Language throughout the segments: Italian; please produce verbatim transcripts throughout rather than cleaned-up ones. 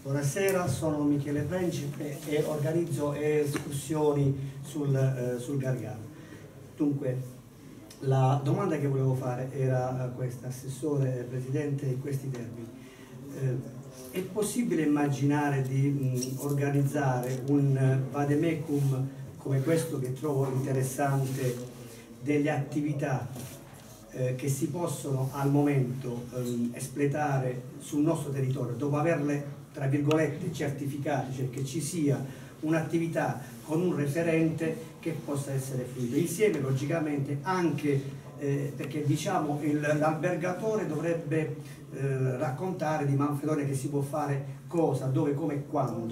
Buonasera, sono Michele Principe e organizzo escursioni sul, eh, sul Gargano. Dunque, la domanda che volevo fare era questa, Assessore, Presidente, in questi termini. Eh, è possibile immaginare di mh, organizzare un vademecum come questo, che trovo interessante, delle attività eh, che si possono al momento eh, espletare sul nostro territorio, dopo averle tra virgolette certificate, cioè che ci sia un'attività con un referente che possa essere fluida, insieme logicamente anche eh, perché diciamo l'albergatore dovrebbe eh, raccontare di Manfredonia che si può fare cosa, dove, come e quando.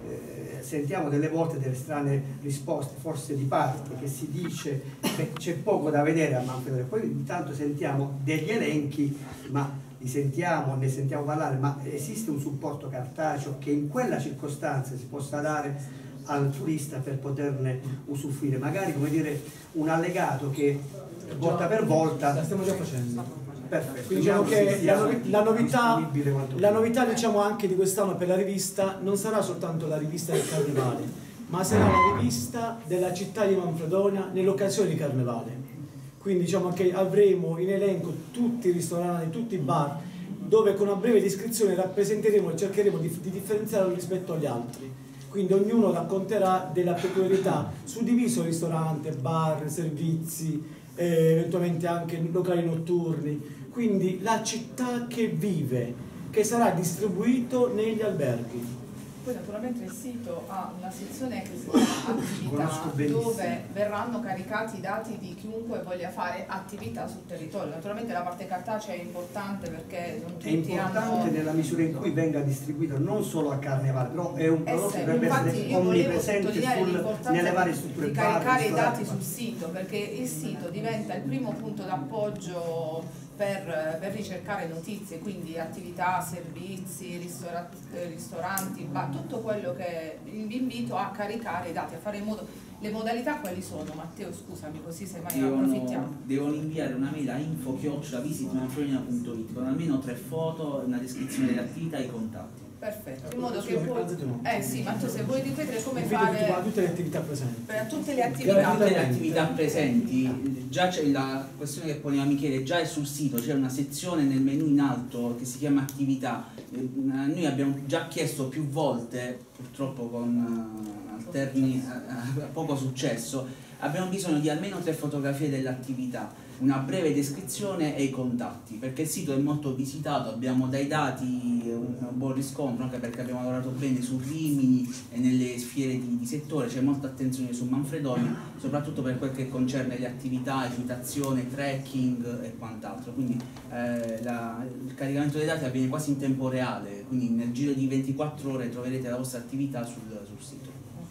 Eh, sentiamo delle volte delle strane risposte, forse di parte, che si dice che c'è poco da vedere a Manfredonia, poi intanto sentiamo degli elenchi, ma li sentiamo, ne sentiamo parlare, ma esiste un supporto cartaceo che in quella circostanza si possa dare al turista per poterne usufruire, magari come dire un allegato che volta per volta. La stiamo già facendo. Perfetto. Quindi diciamo che la, novi la novità, la novità diciamo anche di quest'anno per la rivista non sarà soltanto la rivista del Carnevale, ma sarà la rivista della città di Manfredonia nell'occasione di Carnevale. Quindi diciamo che avremo in elenco tutti i ristoranti, tutti i bar, dove con una breve descrizione rappresenteremo e cercheremo di, di differenziarlo rispetto agli altri. Quindi ognuno racconterà della peculiarità, suddiviso ristorante, bar, servizi, eh, eventualmente anche locali notturni. Quindi la città che vive, che sarà distribuito negli alberghi. Poi naturalmente il sito ha una sezione che si chiama attività, dove verranno caricati i dati di chiunque voglia fare attività sul territorio. Naturalmente la parte cartacea è importante perché non tutti è importante hanno... nella misura in cui venga distribuito non solo a Carnevale, però è un prodotto che dovrebbe essere onnipresente sul, nelle varie strutture di caricare i dati sul sito, perché il sito diventa il primo punto d'appoggio Per, per ricercare notizie, quindi attività, servizi, ristora, ristoranti, bar, tutto quello che vi invito a caricare i dati, a fare in modo. Le modalità quali sono? Matteo, scusami, così se mai devono, approfittiamo. Devono inviare una mail a info chiocciola visit manfredonia punto it con almeno tre foto, una descrizione delle attività e i contatti. Perfetto, in modo che poi... Eh sì, ma tu se vuoi ripetere come fare... Per tutte le attività presenti. Per tutte le attività, tutte le attività presenti, già c'è la questione che poneva Michele, già è sul sito, c'è una sezione nel menu in alto che si chiama attività. Noi abbiamo già chiesto più volte, purtroppo con alterni, poco successo, abbiamo bisogno di almeno tre fotografie dell'attività, una breve descrizione e i contatti, perché il sito è molto visitato, abbiamo dai dati un buon riscontro, anche perché abbiamo lavorato bene su Rimini e nelle fiere di, di settore, c'è molta attenzione su Manfredonia, soprattutto per quel che concerne le attività, equitazione, trekking e quant'altro, quindi eh, la, il caricamento dei dati avviene quasi in tempo reale, quindi nel giro di ventiquattro ore troverete la vostra attività sul, sul sito.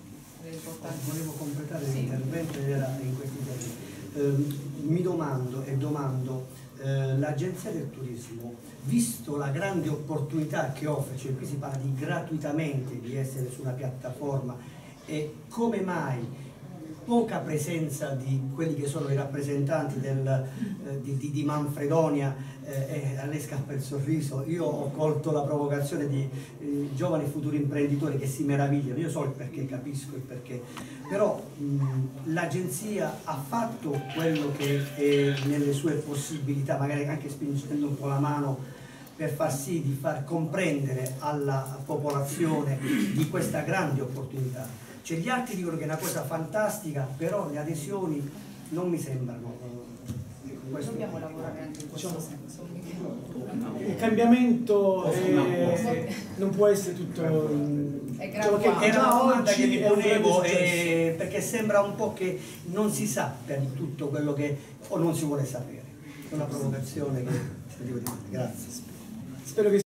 Volevo completare l'intervento, era in questi termini. Eh, mi domando e domando, eh, l'Agenzia del Turismo, visto la grande opportunità che offre, cioè qui si parla di gratuitamente di essere su una piattaforma, e come mai poca presenza di quelli che sono i rappresentanti del, eh, di, di, di Manfredonia, eh, e a lei scappa il sorriso. Io ho colto la provocazione di eh, giovani futuri imprenditori che si meravigliano, io so il perché, capisco il perché, però l'agenzia ha fatto quello che è nelle sue possibilità, magari anche spingendo un po' la mano per far sì di far comprendere alla popolazione di questa grande opportunità. Cioè, gli altri dicono che è una cosa fantastica, però le adesioni non mi sembrano. Questo dobbiamo lavorare anche in questo senso. Il cambiamento è, non può essere tutto. È diciamo che è una domanda che mi ponevo, eh, perché sembra un po' che non si sappia di tutto quello che o non si vuole sapere. È una provocazione che devo dire. Grazie. Spero che